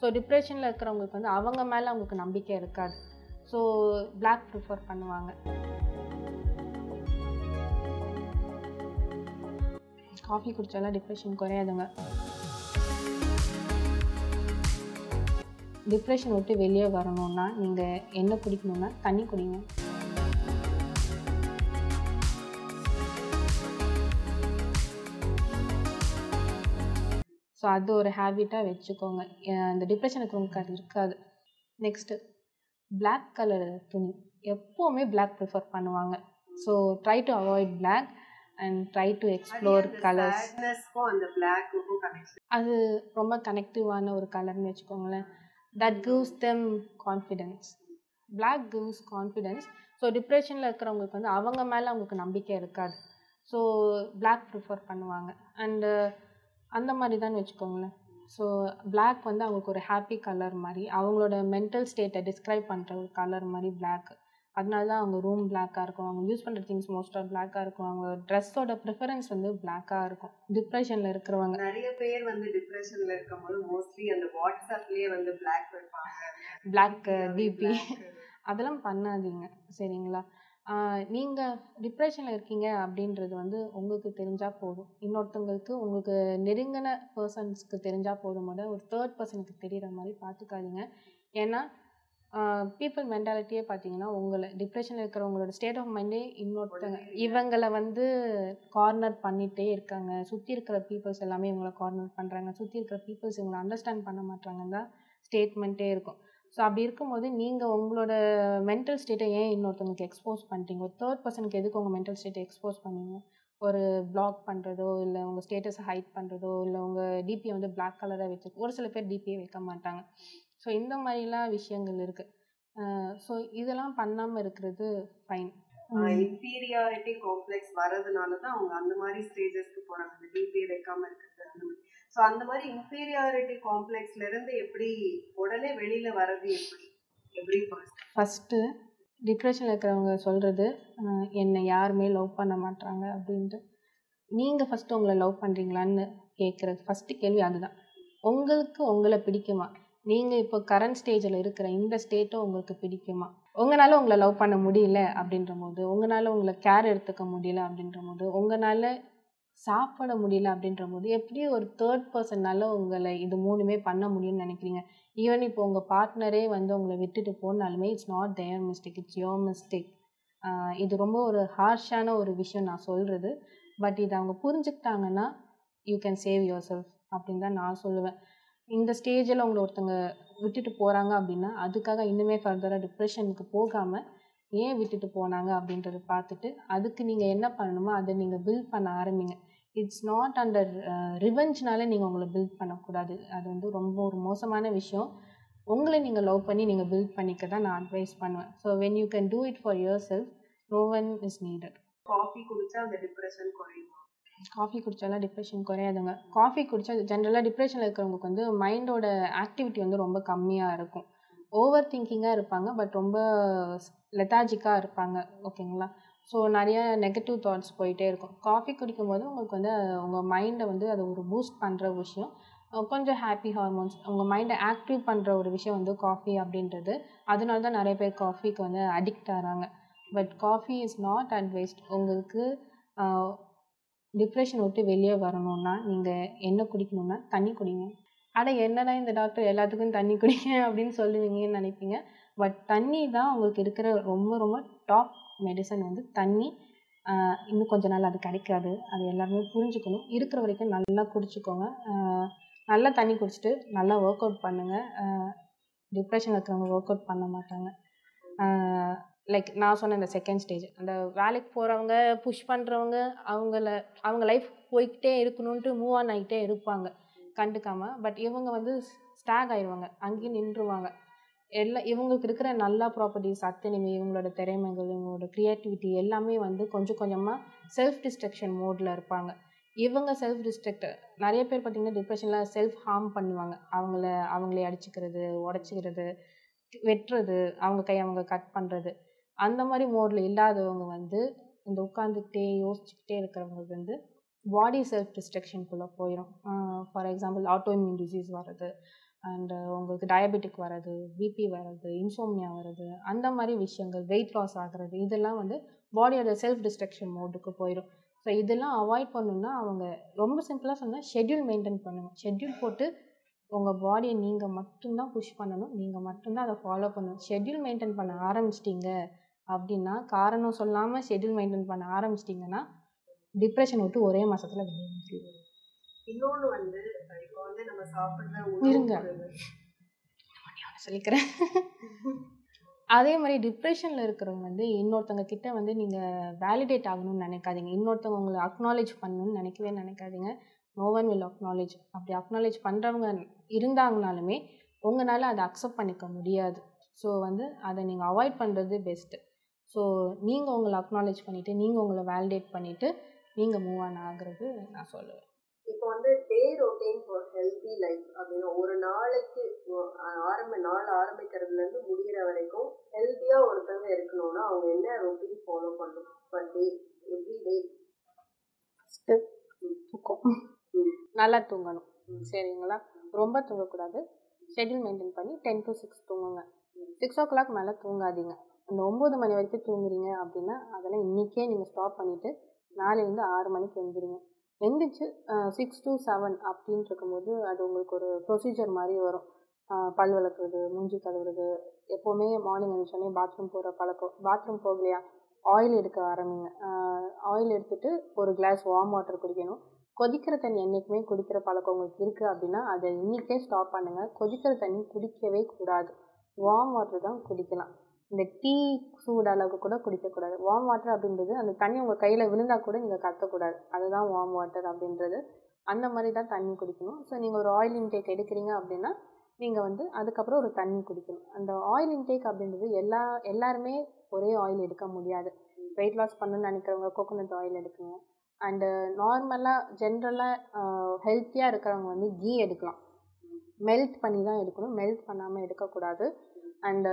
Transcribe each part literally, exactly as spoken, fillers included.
So டிப்ரெஷனில் இருக்கிறவங்களுக்கு வந்து அவங்க மேலே அவங்களுக்கு நம்பிக்கை இருக்காது. ஸோ பிளாக் ப்ரிஃபர் பண்ணுவாங்க. காஃபி குடித்தாலாம் டிப்ரெஷன் குறையாதுங்க. டிப்ரெஷன் விட்டு வெளியே வரணும்னா நீங்கள் என்ன குடிக்கணும்னா தண்ணி குடிங்க. ஸோ அது ஒரு ஹேபிட்டாக வச்சுக்கோங்க. இந்த டிப்ரெஷன் இருக்கிறவங்களுக்கு அது இருக்காது. நெக்ஸ்ட்டு பிளாக் கலர் துணி எப்போவுமே பிளாக் ப்ரிஃபர் பண்ணுவாங்க. So try to avoid black and try to explore colours. அது ரொம்ப கனெக்டிவான ஒரு கலர்னு வச்சுக்கோங்களேன். That gives them confidence. Black gives confidence. So டிப்ரெஷனில் இருக்கிறவங்களுக்கு வந்து அவங்க மேலே அவங்களுக்கு நம்பிக்கை இருக்காது. ஸோ பிளாக் ப்ரிஃபர் பண்ணுவாங்க. அண்டு அந்த மாதிரி தான் வச்சுக்கோங்களேன். ஸோ பிளாக் வந்து அவங்களுக்கு ஒரு ஹாப்பி கலர் மாதிரி, அவங்களோட மென்டல் ஸ்டேட்டை டிஸ்கிரைப் பண்ணுற ஒரு கலர் மாதிரி பிளாக். அதனால தான் அவங்க ரூம் பிளாக்காக இருக்கும், அவங்க யூஸ் பண்ணுற திங்ஸ் மோஸ்ட்டாக பிளாக்காக இருக்கும், அவங்க ட்ரெஸ்ஸோட ப்ரிஃபரன்ஸ் வந்து பிளாக்காக இருக்கும். டிப்ரெஷனில் இருக்கிறவங்க நிறைய பேர் வந்து டிப்ரெஷனில் இருக்கும்போது மோஸ்ட்லி அந்த வாட்ஸ்அப்லேயே வந்து பிளாக் வைப்பாங்க, பிளாக் டிபி. அதெல்லாம் பண்ணாதீங்க சரிங்களா. நீங்கள் டிப்ரெஷனில் இருக்கீங்க அப்படின்றது வந்து உங்களுக்கு தெரிஞ்சால் போதும். இன்னொருத்தவங்களுக்கு உங்களுக்கு நெருங்கின பர்சன்ஸ்க்கு தெரிஞ்சால் போதும். போது ஒரு தேர்ட் பர்சனுக்கு தெரிகிற மாதிரி பார்த்துக்காதீங்க. ஏன்னா பீப்புள் மென்டாலிட்டியே பார்த்தீங்கன்னா உங்களை டிப்ரெஷனில் இருக்கிறவங்களோட ஸ்டேட் ஆஃப் மைண்டே இன்னொருத்தவங்க இவங்களை வந்து கார்னர் பண்ணிகிட்டே இருக்காங்க. சுற்றி இருக்கிற பீப்புள்ஸ் எல்லாமே இவங்களை கார்னர் பண்ணுறாங்க, சுற்றி இருக்கிற பீப்புள்ஸ் இவங்களை அண்டர்ஸ்டாண்ட் பண்ண மாட்டாங்கன்னு தான் ஸ்டேட்மெண்ட்டே இருக்கும். ஸோ அப்படி இருக்கும்போது நீங்கள் உங்களோட மென்டல் ஸ்டேட்டை ஏன் இன்னொருத்தவங்களுக்கு எக்ஸ்போஸ் பண்ணுறீங்க? ஒரு தேர்ட் பர்சனுக்கு எதுக்கு உங்கள் மென்டல் ஸ்டேட்டை எக்ஸ்போஸ் பண்ணுவீங்க? ஒரு பிளாக் பண்ணுறதோ, இல்லை உங்கள் ஸ்டேட்டஸை ஹைட் பண்ணுறதோ, இல்லை உங்கள் டிபியை வந்து பிளாக் கலராக வச்சு, ஒரு சில பேர் டிபியை வைக்க மாட்டாங்க. ஸோ இந்த மாதிரிலாம் விஷயங்கள் இருக்குது. ஸோ இதெல்லாம் பண்ணாமல் இருக்கிறது ஃபைன். இன்ஃபீரியாரிட்டி காம்ப்ளெக்ஸ் வரதுனால தான் அவங்க அந்த மாதிரி ஸ்டேஜஸ்க்கு போகிறாங்க, அந்த டிபியை வைக்காமல் இருக்கிறது அந்த மாதிரி. ஸோ அந்த மாதிரி இன்ஃபீரியாரிட்டி காம்ப்ளெக்ஸ்லேருந்து எப்படி உடனே வெளியில் வர்றது? எப்படி எப்படி ஃபஸ்ட்டு டிப்ரெஷனில் இருக்கிறவங்க சொல்கிறது என்னை யாருமே லவ் பண்ண மாட்டாங்க அப்படின்ட்டு. நீங்கள் ஃபஸ்ட்டு உங்களை லவ் பண்ணுறீங்களான்னு கேட்குறது ஃபஸ்ட்டு கேள்வி அதுதான். உங்களுக்கு உங்களை பிடிக்குமா? நீங்கள் இப்போ கரண்ட் ஸ்டேஜில் இருக்கிற இந்த ஸ்டேட்டை உங்களுக்கு பிடிக்குமா? உங்களால் உங்களை லவ் பண்ண முடியல அப்படின்ற போது, உங்களால் உங்களை கேர் எடுத்துக்க முடியல அப்படின்ற போது, உங்களால் சாப்பிட முடியல அப்படின்ற போது, எப்படி ஒரு தேர்ட் பர்சனால் உங்களை இது மூணுமே பண்ண முடியும்னு நினைக்கிறீங்க? ஈவன் இப்போ உங்கள் பார்ட்னரே வந்து உங்களை விட்டுட்டு போனாலுமே it's not their mistake, it's your mistake. இது ரொம்ப ஒரு ஹார்ஷான ஒரு விஷயம் நான் சொல்கிறது. பட் இதை அவங்க புரிஞ்சுக்கிட்டாங்கன்னா you can save yourself அப்படின்னு தான் நான் சொல்லுவேன். இந்த ஸ்டேஜில் உங்களை ஒருத்தவங்க விட்டுட்டு போகிறாங்க அப்படின்னா அதுக்காக இன்னுமே ஃபர்தராக டிப்ரெஷனுக்கு போகாமல் ஏன் விட்டுட்டு போனாங்க அப்படின்றத பார்த்துட்டு அதுக்கு நீங்கள் என்ன பண்ணணுமோ அதை நீங்கள் பில்ட் பண்ண ஆரம்பிங்க. இட்ஸ் நாட் அண்டர் ரிவெஞ்ச்னால நீங்கள் உங்களை பில்ட் பண்ணக்கூடாது. அது வந்து ரொம்ப ஒரு மோசமான விஷயம். உங்களை நீங்கள் லவ் பண்ணி நீங்கள் பில்ட் பண்ணிக்க தான் நான் அட்வைஸ் பண்ணுவேன். So when you can do it for yourself, no one is needed. Coffee குடித்தா அந்த டிப்ரெஷன் குறையும்? காஃபி குடித்தாலாம் டிப்ரெஷன் குறையாதுங்க. காஃபி குடித்தா ஜென்ரலாக டிப்ரெஷனில் இருக்கிறவங்களுக்கு வந்து மைண்டோட ஆக்டிவிட்டி வந்து ரொம்ப கம்மியாக இருக்கும். ஓவர் திங்கிங்காக இருப்பாங்க, பட் ரொம்ப லெத்தாஜிக்காக இருப்பாங்க. ஓகேங்களா. ஸோ நிறைய நெகட்டிவ் தாட்ஸ் போயிட்டே இருக்கும். காஃபி குடிக்கும் போது உங்களுக்கு வந்து உங்கள் மைண்டை வந்து அது ஒரு பூஸ்ட் பண்ணுற விஷயம், கொஞ்சம் ஹாப்பி ஹார்மோன்ஸ் உங்கள் மைண்டை ஆக்டிவ் பண்ணுற ஒரு விஷயம் வந்து காஃபி அப்படின்றது. அதனால தான் நிறைய பேர் காஃபிக்கு வந்து அடிக்ட் ஆகிறாங்க. But coffee is not advised. உங்களுக்கு டிப்ரெஷன் விட்டு வெளியே வரணும்னா நீங்கள் என்ன குடிக்கணும்னா தண்ணி குடிங்க. ஆனால் என்னடா இந்த டாக்டர் எல்லாத்துக்கும் தண்ணி குடிங்க அப்படின்னு சொல்லுவீங்கன்னு நினைப்பீங்க. பட் தண்ணி தான் உங்களுக்கு இருக்கிற ரொம்ப ரொம்ப டாப் மெடிசன் வந்து தண்ணி. இன்னும் கொஞ்ச நாள் அது கிடைக்காது, அது எல்லாருமே புரிஞ்சுக்கணும். இருக்கிற வரைக்கும் நல்லா குடிச்சிக்கோங்க. நல்லா தண்ணி குடிச்சிட்டு நல்லா ஒர்க் அவுட் பண்ணுங்கள். டிப்ரெஷன் இருக்கிறவங்க ஒர்க் அவுட் பண்ண மாட்டாங்க. லைக் நான் சொன்ன இந்த செகண்ட் ஸ்டேஜ், அந்த வேலைக்கு போகிறவங்க புஷ் பண்ணுறவங்க அவங்கள அவங்க லைஃப் போய்கிட்டே இருக்கணுன்ட்டு மூவ் ஆன் ஆகிட்டே இருப்பாங்க கண்டுக்காமல். பட் இவங்க வந்து ஸ்டாக் ஆயிடுவாங்க, அங்கேயும் நின்றுவாங்க. எல்லாம் இவங்களுக்கு இருக்கிற நல்ல ப்ராப்பர்ட்டிஸ் அத்தனையுமே, இவங்களோட திறமைகள், இவங்களோட க்ரியேட்டிவிட்டி எல்லாமே வந்து கொஞ்சம் கொஞ்சமாக செல்ஃப் டிஸ்ட்ரக்ஷன் மோடில் இருப்பாங்க. இவங்க செல்ஃப் டிஸ்ட்ரக்ட் நிறைய பேர் பார்த்திங்கன்னா டிப்ரெஷனில் செல்ஃப் ஹார்ம் பண்ணுவாங்க. அவங்கள அவங்களே அடிச்சுக்கிறது, உடச்சிக்கிறது, வெட்டுறது, அவங்க கை அவங்க கட் பண்ணுறது, அந்த மாதிரி மோடில் இல்லாதவங்க வந்து இந்த உட்காந்துக்கிட்டே யோசிச்சுக்கிட்டே இருக்கிறவங்க வந்து பாடி செல்ஃப் டிஸ்ட்ரக்ஷனுக்குள்ளே போயிடும். ஃபார் எக்ஸாம்பிள் ஆட்டோஇம்யூன் டிசீஸ் வர்றது, அண்டு உங்களுக்கு டயபெட்டிக் வர்றது, பிபி வர்றது, இன்சோம்னியா வர்றது, அந்த மாதிரி விஷயங்கள், வெயிட் லாஸ் ஆகிறது, இதெல்லாம் வந்து பாடியோட செல்ஃப் டிஸ்ட்ரக்ஷன் மோடுக்கு போயிடும். ஸோ இதெல்லாம் அவாய்ட் பண்ணணுன்னா அவங்க ரொம்ப சிம்பிளாக சொன்னால் ஷெட்யூல் மெயின்டைன் பண்ணணும். ஷெட்யூல் போட்டு உங்கள் பாடியை நீங்கள் மட்டும்தான் புஷ் பண்ணணும், நீங்கள் மட்டும்தான் அதை ஃபாலோ பண்ணணும். ஷெட்யூல் மெயின்டைன் பண்ண ஆரம்பிச்சிட்டிங்க அப்படின்னா, காரணம் சொல்லாமல் ஷெட்யூல் மெயின்டைன் பண்ண ஆரம்பிச்சிட்டிங்கன்னா டிப்ரெஷன் விட்டு ஒரே மாசத்துல வெளியே வந்துடும். இன்னொன்று வந்து இப்போ வந்து நம்ம சாப்பிட்ற இருங்க உணவு சொல்லிக்கிறேன். அதே மாதிரி டிப்ரெஷனில் இருக்கிறவங்க வந்து இன்னொருத்தவங்க கிட்ட வந்து நீங்கள் வேலிடேட் ஆகணும்னு நினைக்காதீங்க. இன்னொருத்தவங்க உங்களை அக்னாலேஜ் பண்ணணும்னு நினைக்கவே நினைக்காதீங்க. No one will acknowledge. அப்படி அக்னாலேஜ் பண்ணுறவங்க இருந்தாங்கனாலுமே உங்களால் அதை அக்செப்ட் பண்ணிக்க முடியாது. ஸோ வந்து அதை நீங்கள் அவாய்ட் பண்ணுறது பெஸ்ட்டு. ஸோ நீங்கள் உங்களை அக்னாலேஜ் பண்ணிவிட்டு நீங்கள் உங்களை வேலிடேட் பண்ணிவிட்டு நீங்கள் மூவ் ஆன் ஆகுறது நான் சொல்லுவேன். இப்போ வந்து day routine for healthy life அப்படின்னு ஒரு நாளைக்கு ஆரம்ப நாள் ஆரம்பிக்கிறதுலேருந்து முடிகிற வரைக்கும் ஹெல்த்தியாக ஒருத்தவங்க இருக்கணும்னா அவங்க என்ன ரொட்டீன் ஃபாலோ பண்ணணும் per day every day? First தூக்கம், நல்லா தூங்கணும். சரிங்களா? ரொம்ப தூங்கக்கூடாது. ஷெட்யூல் மெயின்டைன் பண்ணி டென் டு சிக்ஸ் தூங்குங்க. சிக்ஸ் ஓ கிளாக் மேலே தூங்காதீங்க. இந்த ஒம்பது மணி வரைக்கும் தூங்குறீங்க அப்படின்னா அதெல்லாம் இன்றைக்கே நீங்கள் ஸ்டாப் பண்ணிவிட்டு நாளையிலேருந்து ஆறு மணிக்கு எழுந்திரிங்க. எழுந்திரிச்சு சிக்ஸ் டு செவன் அப்படின்ட்டு இருக்கும்போது அது உங்களுக்கு ஒரு ப்ரொசீஜர் மாதிரி வரும். பல் விளக்குறது, மூஞ்சி கழுவுறது, எப்போவுமே மார்னிங் எழுந்திரிச்சோடனே பாத்ரூம் போகிற பழக்கம். பாத்ரூம் போகலையா ஆயில் எடுக்க ஆரம்பிங்க. ஆயில் எடுத்துகிட்டு ஒரு கிளாஸ் வார்ம் வாட்டர் குடிக்கணும். கொதிக்கிற தண்ணி என்றைக்குமே குடிக்கிற பழக்கம் உங்களுக்கு இருக்குது அப்படின்னா அதை இன்றைக்கே ஸ்டாப் பண்ணுங்கள். கொதிக்கிற தண்ணி குடிக்கவே கூடாது. வார்ம் வாட்டர் தான் குடிக்கலாம். இந்த டீ சூடு அளவுக்கு கூட குடிக்கக்கூடாது. வார்ம் வாட்டர் அப்படின்றது அந்த தண்ணி உங்கள் கையில் விழுந்தால் கூட நீங்கள் கத்தக்கூடாது. அதுதான் வார்ம் வாட்டர் அப்படின்றது. அந்த மாதிரி தான் தண்ணி குடிக்கணும். ஸோ நீங்கள் ஒரு ஆயில் இன்டேக் எடுக்கிறீங்க அப்படின்னா நீங்கள் வந்து அதுக்கப்புறம் ஒரு தண்ணி குடிக்கணும். அந்த ஆயில் இன்டேக் அப்படின்றது எல்லா எல்லாருமே ஒரே ஆயில் எடுக்க முடியாது. வெயிட் லாஸ் பண்ணணும்னு நினைக்கிறவங்க கோகோனட் ஆயில் எடுக்குங்க. அண்டு நார்மலாக ஜென்ரலாக ஹெல்த்தியாக இருக்கிறவங்க வந்து கீ எடுக்கலாம். மெல்ட் பண்ணி தான் எடுக்கணும், மெல்ட் பண்ணாமல் எடுக்கக்கூடாது. அண்டு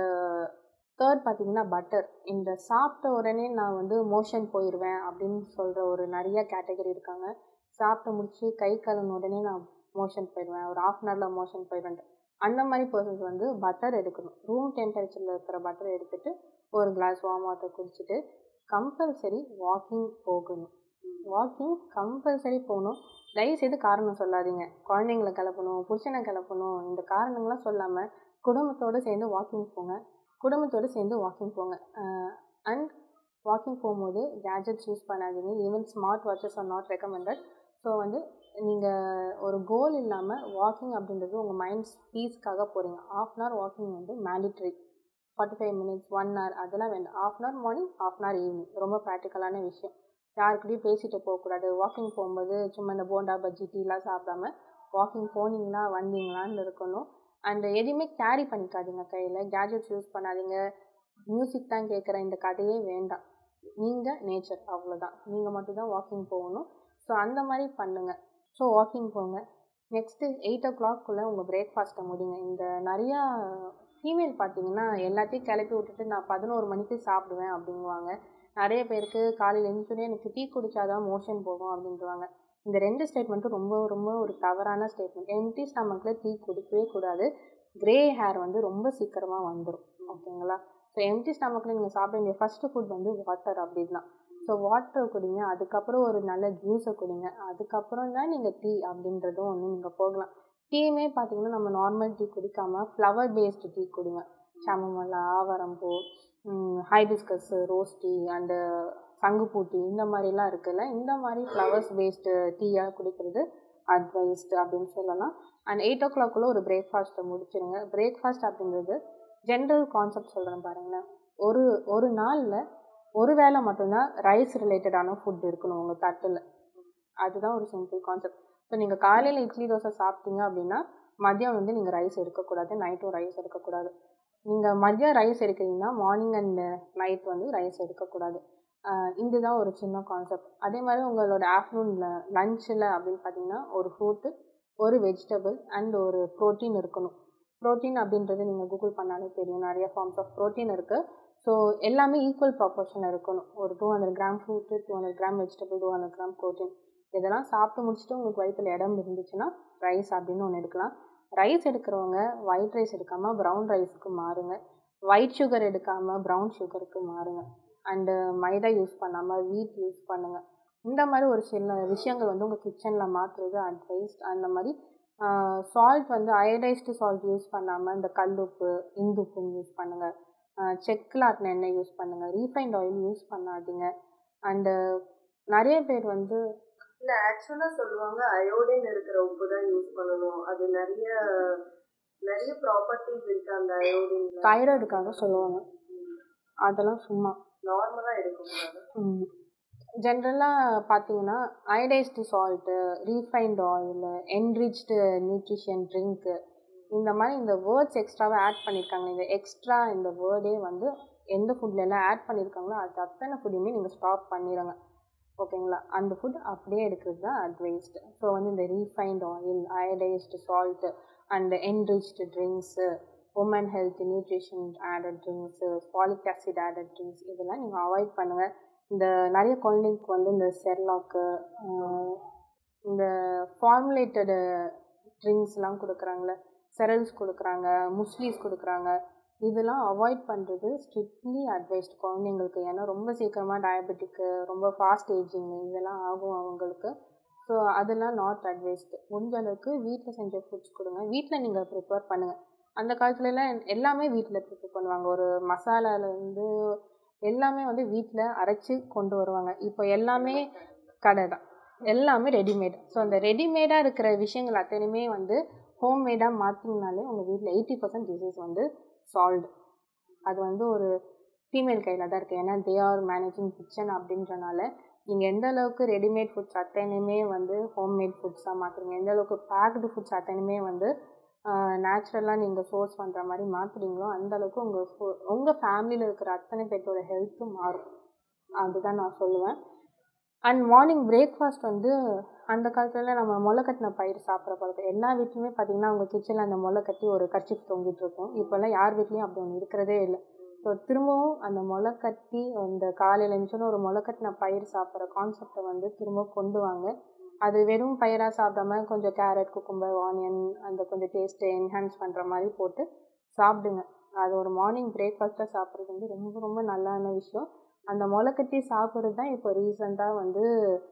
தேர்ட் பார்த்திங்கன்னா பட்டர். இந்த சாப்பிட்ட உடனே நான் வந்து மோஷன் போயிடுவேன் அப்படின்னு சொல்கிற ஒரு நிறைய கேட்டகரி இருக்காங்க. சாப்பிட்டு முடிச்சு கை கழுவின உடனே நான் மோஷன் போயிடுவேன், ஒரு ஆஃப் அன் ஹவரில் மோஷன் போயிடுவேன். அந்த மாதிரி பர்சன்ஸ் வந்து பட்டர் எடுக்கணும். ரூம் டெம்பரேச்சரில் இருக்கிற பட்டர் எடுத்துகிட்டு ஒரு கிளாஸ் வார்ம் வாட்டர் குடிச்சிட்டு கம்பல்சரி வாக்கிங் போகணும். வாக்கிங் கம்பல்சரி போகணும். தயவுசெய்து காரணம் சொல்லாதீங்க. குழந்தைங்களை கிளப்பணும், புருஷனை கிளப்பணும், இந்த காரணங்கள்லாம் சொல்லாமல் குடும்பத்தோடு சேர்ந்து வாக்கிங் போங்க. குடும்பத்தோடு சேர்ந்து வாக்கிங் போங்க. அண்ட் வாக்கிங் போகும்போது கேஜெட்ஸ் யூஸ் பண்ணாதீங்க. Even smart watches are not recommended. So வந்து நீங்கள் ஒரு கோல் இல்லாமல் வாக்கிங் அப்படின்றது உங்கள் மைண்ட் பீஸ்க்காக போகிறீங்க. ஆஃப் அன் ஹவர் வாக்கிங் வந்து mandatory. Forty five minutes one hour அதெல்லாம் வேண்டாம். Half an hour morning, half an hour evening. ரொம்ப ப்ராக்டிக்கலான விஷயம். யாருக்கிட்டையும் பேசிட்டு போகக்கூடாது. வாக்கிங் போகும்போது சும்மா இந்த போண்டா பஜ்ஜி டீலாம் சாப்பிடாம வாக்கிங் போனீங்களா வந்தீங்களான்னு இருக்கணும். அண்ட் எதுவுமே கேரி பண்ணிக்காதீங்க கையில். கேஜெட்ஸ் யூஸ் பண்ணாதீங்க. மியூசிக் தான் கேட்குற இந்த கதையே வேண்டாம். நீங்கள் நேச்சர், அவ்வளோதான். நீங்கள் மட்டும்தான் வாக்கிங் போகணும். ஸோ அந்த மாதிரி பண்ணுங்கள். ஸோ வாக்கிங் போங்க. நெக்ஸ்ட்டு எயிட் ஓ கிளாக்குள்ளே உங்கள் பிரேக்ஃபாஸ்ட்டை முடிங்க. இந்த நிறையா ஃபீமேல் பார்த்தீங்கன்னா எல்லாத்தையும் கிளப்பி விட்டுட்டு நான் பதினோரு மணிக்கு சாப்பிடுவேன் அப்படிங்குவாங்க. நிறைய பேருக்கு காலையில் எழுந்துச்சுனே எனக்கு டீ குடித்தாதான் மோஷன் போகும் அப்படின்ட்டுவாங்க. இந்த ரெண்டு ஸ்டேட்மெண்ட்டும் ரொம்ப ரொம்ப ஒரு தவறான ஸ்டேட்மெண்ட். எம்டி ஸ்டமக்கில் டீ குடிக்கவே கூடாது. கிரே ஹேர் வந்து ரொம்ப சீக்கிரமாக வந்துடும். ஓகேங்களா? ஸோ எம்டி ஸ்டமக்கில் நீங்கள் சாப்பிட வேண்டிய ஃபஸ்ட்டு ஃபுட் வந்து வாட்டர் அப்படின்னா. ஸோ வாட்டர் குடிங்க. அதுக்கப்புறம் ஒரு நல்ல ஜூஸை குடிங்க. அதுக்கப்புறம் தான் நீங்கள் டீ அப்படின்றதும் ஒன்று நீங்கள் போகலாம். டீயுமே பார்த்தீங்கன்னா நம்ம நார்மல் டீ குடிக்காமல் ஃப்ளவர் பேஸ்டு டீ குடிங்க. சமமல்லா, ஆவாரம்பூ, ஹைபிஸ்கஸ், ரோஸ் டீ அண்டு சங்குப்பூ டீ இந்த மாதிரிலாம் இருக்குல்ல, இந்த மாதிரி ஃப்ளவர்ஸ் பேஸ்டு டீயாக குடிக்கிறது அட்வைஸ்டு அப்படின்னு சொல்லலாம். அண்ட் எயிட் ஓ கிளாக்குள்ளே ஒரு பிரேக்ஃபாஸ்ட்டை முடிச்சிடுங்க. பிரேக்ஃபாஸ்ட் அப்படின்றது ஜென்ரல் கான்செப்ட் சொல்கிறேன் பாருங்களேன். ஒரு ஒரு நாளில் ஒரு வேளை மட்டும்தான் ரைஸ் ரிலேட்டடான ஃபுட் இருக்கணும் உங்கள் தட்டில். அதுதான் ஒரு சிம்பிள் கான்செப்ட். ஸோ நீங்கள் காலையில் இட்லி தோசை சாப்பிட்டீங்க அப்படின்னா மதியம் வந்து நீங்கள் ரைஸ் எடுக்கக்கூடாது, நைட்டும் ரைஸ் எடுக்கக்கூடாது. நீங்கள் மதியம் ரைஸ் எடுக்கிறீங்கன்னா மார்னிங் அண்ட் நைட் வந்து ரைஸ் எடுக்கக்கூடாது. இதுதான் ஒரு சின்ன கான்செப்ட். அதே மாதிரி உங்களோட ஆஃப்டர்நூனில் லஞ்சில் அப்படின்னு பார்த்தீங்கன்னா ஒரு ஃப்ரூட்டு, ஒரு வெஜிடபிள் அண்ட் ஒரு ப்ரோட்டீன் இருக்கணும். ப்ரோட்டீன் அப்படின்றது நீங்கள் கூகுள் பண்ணாலே தெரியும். நிறைய ஃபார்ம்ஸ் ஆஃப் ப்ரோட்டீன் இருக்குது. ஸோ எல்லாமே ஈக்குவல் ப்ராப்போர்ஷன் இருக்கணும். ஒரு two hundred gram fruit, two hundred gram vegetable, two hundred gram protein. இதெல்லாம் சாப்பிட்டு முடிச்சுட்டு உங்களுக்கு வயிற்றில் இடம் இருந்துச்சுன்னா ரைஸ் அப்படின்னு ஒன்று எடுக்கலாம். ரைஸ் எடுக்கிறவங்க ஒயிட் ரைஸ் எடுக்காமல் ப்ரௌன் ரைஸ்க்கு மாறுங்க. ஒயிட் சுகர் எடுக்காமல் ப்ரௌன் சுகருக்கு மாறுங்க. அண்டு மைதா யூஸ் பண்ணாமல் வீட் யூஸ் பண்ணுங்கள். இந்த மாதிரி ஒரு சில விஷயங்கள் வந்து உங்கள் கிச்சனில் மாற்றுறது அட்வைஸ்ட். அந்த மாதிரி சால்ட் வந்து அயடைஸ்டு சால்ட் யூஸ் பண்ணாமல் இந்த கல்லுப்பு இந்துப்புன்னு யூஸ் பண்ணுங்கள். செக்கில் ஆட்டின எண்ணெய் யூஸ் பண்ணுங்கள். ரீஃபைண்ட் ஆயில் யூஸ் பண்ணாதீங்க. அண்டு நிறைய பேர் வந்து இல்லை ஆக்சுவலாக சொல்லுவாங்க அயோடின் இருக்கிற உப்பு தான் யூஸ் பண்ணணும். அது நிறைய நிறைய ப்ராப்பர்ட்டிஸ் இருக்குது அந்த அயோடின். தைராய்டுக்காக சொல்லுவாங்க. அதெல்லாம் சும்மா நார்மலாக எடுக்கக்கூடாது. ஜென்ரலாக பார்த்தீங்கன்னா iodised salt, refined oil, enriched nutrition drink, இந்த மாதிரி இந்த வேர்ட்ஸ் எக்ஸ்ட்ராவாக ஆட் பண்ணியிருக்காங்க. இந்த எக்ஸ்ட்ரா இந்த வேர்டே வந்து எந்த ஃபுட்லெல்லாம் ஆட் பண்ணியிருக்காங்களோ அது அத்தனை ஃபுட்டையுமே நீங்கள் ஸ்டாப் பண்ணிடுங்க. ஓகேங்களா? அந்த ஃபுட் அப்படியே எடுக்கிறது தான் அட்வைஸ்டு. ஸோ வந்து இந்த refined oil, iodised salt and enriched drinks, woman health nutrition added drinks, folic acid added drinks இதெல்லாம் நீங்கள் அவாய்ட் பண்ணுங்கள். இந்த நிறைய குழந்தைங்களுக்கு வந்து இந்த செர்லாக்கு, இந்த ஃபார்முலேட்டடு ட்ரிங்க்ஸ்லாம் கொடுக்குறாங்களே, செரல்ஸ் கொடுக்குறாங்க, முஸ்லீஸ் கொடுக்குறாங்க, இதெல்லாம் அவாய்ட் பண்ணுறது ஸ்ட்ரிக்ட்லி அட்வைஸ்டு குழந்தைங்களுக்கு. ஏன்னா ரொம்ப சீக்கிரமாக டயபெட்டிக்கு, ரொம்ப ஃபாஸ்ட் ஏஜிங்கு இதெல்லாம் ஆகும் அவங்களுக்கு. ஸோ அதெல்லாம் நாட் அட்வைஸ்டு. முடிஞ்ச அளவுக்கு வீட்டில் செஞ்ச ஃபுட்ஸ் கொடுங்க. வீட்டில் நீங்கள் ப்ரிப்பேர் பண்ணுங்கள். அந்த காலத்துலலாம் எல்லாமே வீட்டில் ப்ரிப்பேர் பண்ணுவாங்க. ஒரு மசாலாலேருந்து எல்லாமே வந்து வீட்டில் அரைச்சி கொண்டு வருவாங்க. இப்போ எல்லாமே கடை தான், எல்லாமே ரெடிமேட். ஸோ அந்த ரெடிமேடாக இருக்கிற விஷயங்கள் அத்தனையுமே வந்து ஹோம்மேடாக மாற்றிங்கனாலே உங்கள் வீட்டில் எயிட்டி பர்சன்ட் டிசீஸ் வந்து சால்வ்டு. அது வந்து ஒரு ஃபீமேல் கையில் தான் இருக்குது. ஏன்னா தே ஆர் மேனேஜிங் கிச்சன் அப்படின்றனால நீங்கள் எந்த அளவுக்கு ரெடிமேட் ஃபுட்ஸ் அத்தனையுமே வந்து ஹோம்மேட் ஃபுட்ஸாக மாற்றுறீங்க, எந்த அளவுக்கு பேக்டு ஃபுட்ஸ் அத்தனையுமே வந்து நேச்சுரலாக நீங்கள் சோர்ஸ் பண்ணுற மாதிரி மாற்றுறீங்களோ அந்தளவுக்கு உங்கள் ஃபு உங்கள் ஃபேமிலியில் இருக்கிற அத்தனை பேர்த்தோட ஹெல்த்தும் மாறும். அதுதான் நான் சொல்லுவேன். அண்ட் மார்னிங் பிரேக்ஃபாஸ்ட் வந்து அந்த காலத்தில் நம்ம முளை கட்டின பயிர் சாப்பிட்ற பழக்கம் எல்லா வீட்லையுமே பார்த்திங்கன்னா அவங்க கிச்சனில் அந்த முளை கட்டி ஒரு கர்ச்சீஃப் தொங்கிட்டு இருக்கும். இப்போல்லாம் யார் வீட்லேயும் அப்படி ஒன்று இருக்கிறதே இல்லை. ஸோ திரும்பவும் அந்த முளை கட்டி அந்த காலையில் இருந்துச்சுன்னு ஒரு முளை கட்டின பயிர் சாப்பிட்ற கான்செப்டை வந்து திரும்ப கொண்டு வாங்க. அது வெறும் பயிராக சாப்பிடாம கொஞ்சம் கேரட், குக்கும்பர், ஆனியன் அந்த கொஞ்சம் டேஸ்ட்டை என்ஹான்ஸ் பண்ணுற மாதிரி போட்டு சாப்பிடுங்க. அது ஒரு மார்னிங் பிரேக்ஃபாஸ்ட்டாக சாப்பிட்றது வந்து ரொம்ப ரொம்ப நல்லான விஷயம். அந்த முளைக்கட்டி சாப்பிட்றது தான் இப்போ ரீசெண்டாக வந்து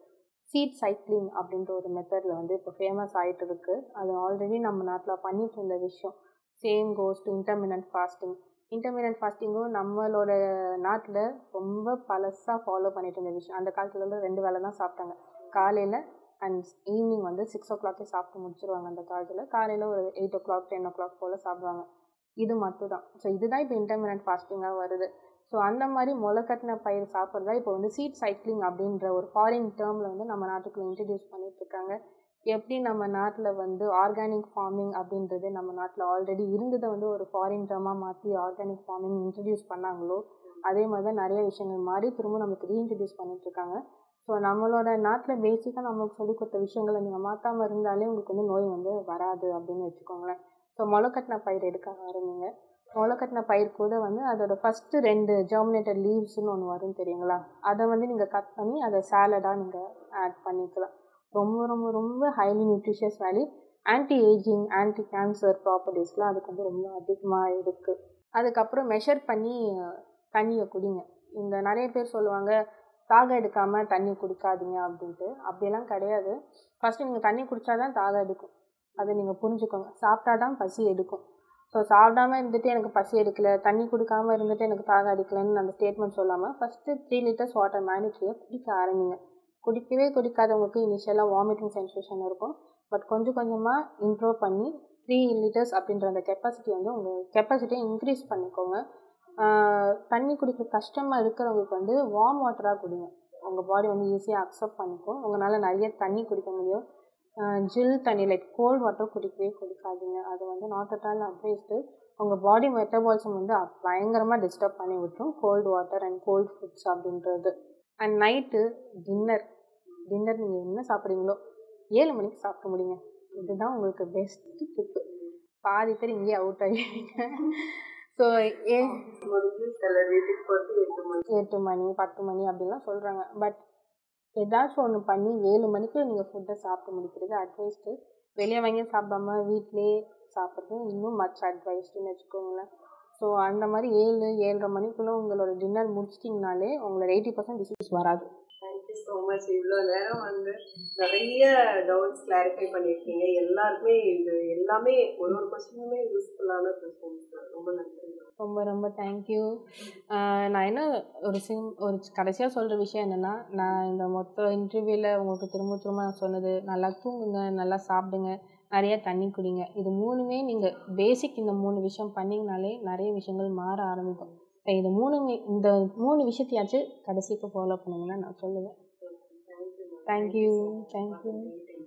சீட் சைக்கிளிங் அப்படின்ற ஒரு மெத்தடில் வந்து இப்போ ஃபேமஸ் ஆகிட்டு இருக்குது. அது ஆல்ரெடி நம்ம நாட்டில் பண்ணிட்டு இருந்த விஷயம். Same goes to intermittent fasting. Intermittent ஃபாஸ்டிங்கும் நம்மளோட நாட்டில் ரொம்ப பழசாக ஃபாலோ பண்ணிட்டு இருந்த விஷயம். அந்த காலத்தில் ரெண்டு வேளை தான் சாப்பிட்டாங்க. காலையில் அண்ட் ஈவினிங் வந்து சிக்ஸ் ஓ கிளாக்கே சாப்பிட்டு முடிச்சிருவாங்க. அந்த காலத்தில் காலையில் ஒரு eight o'clock ten o'clock போல் சாப்பிடுவாங்க. இது மட்டும் தான். ஸோ இதுதான் இப்போ இன்டர்மினன்ட் ஃபாஸ்டிங்காக வருது. ஸோ அந்த மாதிரி முளைக்கட்டின பயிர் சாப்பிட்றதா இப்போ வந்து சீட் சைக்கிளிங் அப்படின்ற ஒரு ஃபாரின் டேர்மில் வந்து நம்ம நாட்டுக்குள்ளே இன்ட்ரடியூஸ் பண்ணிகிட்ருக்காங்க. எப்படி நம்ம நாட்டில் வந்து ஆர்கானிக் ஃபார்மிங் அப்படின்றது நம்ம நாட்டில் ஆல்ரெடி இருந்ததை வந்து ஒரு ஃபாரின் டேர்மாக மாற்றி ஆர்கானிக் ஃபார்மிங் இன்ட்ரடியூஸ் பண்ணாங்களோ அதே மாதிரி தான் நிறைய விஷயங்கள் மாறி திரும்ப நமக்கு ரீஇன்ட்ரடியூஸ் பண்ணிகிட்ருக்காங்க. ஸோ நம்மளோட நாட்டில் பேசிக்காக நம்மளுக்கு சொல்லிக் கொடுத்த விஷயங்களை நீங்கள் மாற்றாமல் இருந்தாலே உங்களுக்கு வந்து நோய் வந்து வராது அப்படின்னு வச்சுக்கோங்களேன். ஸோ முளைக்கட்டின பயிர் எடுக்க ஆரம்பிங்க. முளைக்கட்டின பயிர் கூட வந்து அதோட ஃபஸ்ட்டு ரெண்டு ஜெர்மினேட்டட் லீவ்ஸ்னு ஒன்று வரும் தெரியுங்களா, அதை வந்து நீங்கள் கட் பண்ணி அதை சாலடாக நீங்கள் ஆட் பண்ணிக்கலாம். ரொம்ப ரொம்ப ரொம்ப highly nutritious value, anti ageing, anti cancer ப்ராப்பர்ட்டிஸ்லாம் அதுக்கு வந்து ரொம்ப அதிகமாக இருக்குது. அதுக்கப்புறம் மெஷர் பண்ணி தண்ணியை குடிங்க. இந்த நிறைய பேர் சொல்லுவாங்க தாகம் எடுக்காமல் தண்ணி குடிக்காதீங்க அப்படின்ட்டு. அப்படியெல்லாம் கிடையாது. ஃபஸ்ட்டு நீங்கள் தண்ணி குடித்தா தான் தாகம் எடுக்கும். அதை நீங்கள் புரிஞ்சுக்கோங்க. சாப்பிட்டா தான் பசி எடுக்கும். ஸோ சாப்பிடாமல் இருந்துட்டு எனக்கு பசி எடுக்கலை, தண்ணி குடிக்காமல் இருந்துட்டு எனக்கு தாகம் அடிக்கலைன்னு அந்த ஸ்டேட்மெண்ட் சொல்லாமல் ஃபஸ்ட்டு த்ரீ லிட்டர்ஸ் வாட்டர் மேனிட்ரியை குடிக்க ஆரம்பிங்க. குடிக்கவே குடிக்காதவங்களுக்கு இனிஷியலாக வாமிட்டிங் சென்சேஷன் இருக்கும். பட் கொஞ்சம் கொஞ்சமாக இம்ப்ரூவ் பண்ணி த்ரீ லிட்டர்ஸ் அப்படின்ற அந்த கெப்பாசிட்டி வந்து உங்கள் கெப்பாசிட்டியை இன்க்ரீஸ் பண்ணிக்கோங்க. தண்ணி குடிக்கிற கஷ்டமாக இருக்கிறவங்களுக்கு வந்து வார்ம் வாட்டராக குடிங்க. உங்கள் பாடி வந்து ஈஸியாக அக்செப்ட் பண்ணிக்கும். உங்களால் நிறைய தண்ணி குடிக்க முடியும். ஜில் தண்ணி லைக் கோல்ட் வாட்டர் குடிக்கவே குடிக்காதீங்க. அது வந்து நாட் அட் ஆல் அட்வைஸ்டு. உங்கள் பாடி மெட்டபாலிசம் வந்து பயங்கரமாக டிஸ்டர்ப் பண்ணி விட்டுரும் cold water and cold foods அப்படின்றது. அண்ட் நைட்டு டின்னர் டின்னர் நீங்கள் என்ன சாப்பிட்றீங்களோ ஏழு மணிக்கு சாப்பிட்டு முடியுங்க. இதுதான் உங்களுக்கு பெஸ்ட்டு டிப்பு. பாதி பேர் இங்கேயே அவுட் ஆகிடுவீங்க. ஸோ ஏ எட்டு மணி பத்து மணி அப்படின்லாம் சொல்கிறாங்க. பட் ஏதாச்சும் ஒன்று பண்ணி ஏழு மணிக்கு நீங்கள் ஃபுட்டை சாப்பிட்டு முடிக்கிறது அட்வைஸ்டு. வெளியே வாங்கி சாப்பிடாம வீட்டிலே சாப்பிட்றது இன்னும் மச் அட்வைஸ்டுன்னு வச்சுக்கோங்களேன். ஸோ அந்த மாதிரி ஏழு ஏழரை மணிக்குள்ளே உங்களோட டின்னர் முடிச்சிட்டிங்கனாலே உங்களோட எயிட்டி பர்சன்ட் டிசீஸ் வராது. Thank you so much. இவ்வளோ நேரம் வந்து நிறைய டவுட்ஸ் கிளாரிஃபை பண்ணியிருக்கீங்க. எல்லாருக்குமே இது எல்லாமே ஒரு ஒரு கொஸ்டினுமே யூஸ்ஃபுல்லான கொஸ்டின்ஸ். ரொம்ப நன்றி. ரொம்ப ரொம்ப தேங்க்யூ. நான் என்ன ஒரு சிம் ஒரு கடைசியாக சொல்கிற விஷயம் என்னென்னா, நான் இந்த மொத்த இன்டர்வியூவில் உங்களுக்கு திரும்ப திரும்ப நான் சொன்னது, நல்லா தூங்குங்க, நல்லா சாப்பிடுங்க, நிறைய தண்ணி குடிங்க. இது மூணுமே நீங்கள் பேசிக் இந்த மூணு விஷயம் பண்ணிங்கனாலே நிறைய விஷயங்கள் மாற ஆரம்பிக்கும். இந்த மூணு இந்த மூணு விஷயத்தையாச்சும் கடைசிக்கு ஃபாலோ பண்ணுங்கன்னு நான் சொல்லுவேன். Thank you thank you.